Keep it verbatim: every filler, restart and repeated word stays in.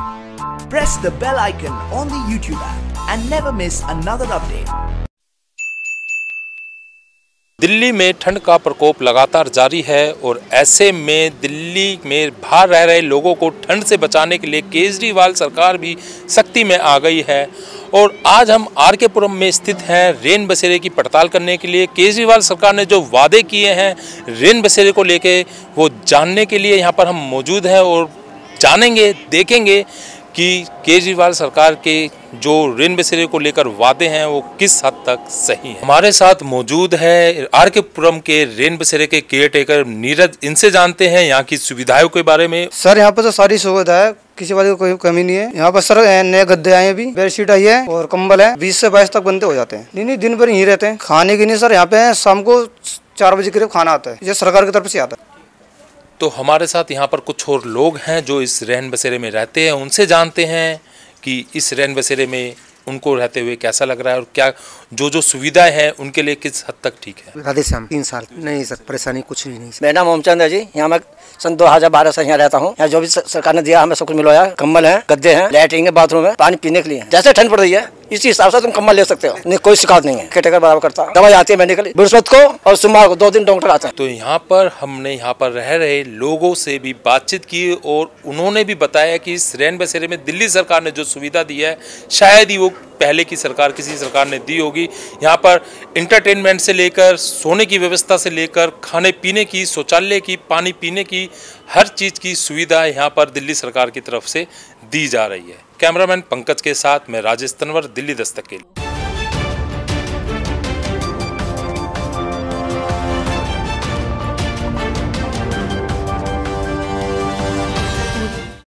Press the bell icon on the YouTube app and never miss another update. Delhi में ठंड का प्रकोप लगातार जारी है और ऐसे में दिल्ली में बाहर रह रहे लोगों को ठंड से बचाने के लिए केजरीवाल सरकार भी सख्ती में आ गई है। और आज हम आर के पुरम में स्थित हैं रेन बसेरे की पड़ताल करने के लिए। केजरीवाल सरकार ने जो वादे किए हैं रेन बसेरे को लेके वो जानने के लिए यहाँ पर हम मौजूद हैं और जानेंगे, देखेंगे कि केजरीवाल सरकार के जो रेन बसेरे को लेकर वादे हैं वो किस हद तक सही हैं। हमारे साथ मौजूद है आर के पुरम के रेन बसेरे के केयर टेकर नीरज। इनसे जानते हैं यहाँ की सुविधाओं के बारे में। सर यहाँ पर तो सारी सुविधा है, किसी बात की कोई कमी नहीं है। यहाँ पर सर नए गद्दे आए हैं, अभी बेडशीट आई है और कंबल है। बीस से बाईस तक बनते हो जाते हैं। नहीं नहीं दिन भर यहीं रहते हैं। खाने की नहीं सर, यहाँ पे शाम को चार बजे करीब खाना आता है, ये सरकार की तरफ से आता है। तो हमारे साथ यहाँ पर कुछ और लोग हैं जो इस रेन बसेरे में रहते हैं, उनसे जानते हैं कि इस रेन बसेरे में उनको रहते हुए कैसा लग रहा है और क्या जो जो सुविधाएं हैं उनके लिए किस हद तक ठीक है। राधे श्याम, तीन साल नहीं सर, परेशानी कुछ भी नहीं। मेरा नाम ओमचंद है जी। यहाँ मैं सन दो हजार बारह से यहाँ रहता हूँ। यहाँ जो भी सरकार ने दिया हमें सब कुछ मिलवाया। कम्बल है, गद्दे हैं, लैट्रिन है, बाथरूम है, पानी पीने के लिए। जैसे ठंड पड़ रही है इसी हिसाब से तुम कम्बल ले सकते हो, नहीं कोई शिकायत नहीं है। केटेकर बराबर करता है। दवाई आती है मेडिकल बृहस्पति को और सोमवार को, दो दिन डॉक्टर आते हैं। तो यहाँ पर हमने यहाँ पर रह रहे लोगों से भी बातचीत की और उन्होंने भी बताया कि इस रेन बसेरे में दिल्ली सरकार ने जो सुविधा दी है शायद ही वो पहले की सरकार किसी सरकार ने दी होगी। यहाँ पर इंटरटेनमेंट से लेकर सोने की व्यवस्था से लेकर खाने पीने की, शौचालय की, पानी पीने की, हर चीज़ की सुविधा यहाँ पर दिल्ली सरकार की तरफ से दी जा रही है। कैमरामैन पंकज के साथ मैं राजेश तंवर, दिल्ली दस्तक के लिए।